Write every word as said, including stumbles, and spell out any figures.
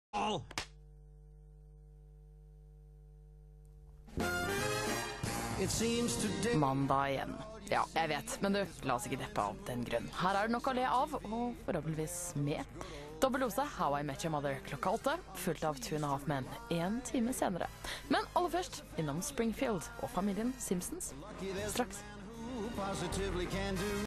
Mandag igjen. Ja, jeg vet, men du, la oss ikke deppe av den grunn. Her er det nok å le av, og forhåpentligvis med. Dobbeltdose How I Met Your Mother klokka åtte, fullt av Two and a Half Men en time senere. Men aller først innom Springfield og familien Simpsons straks.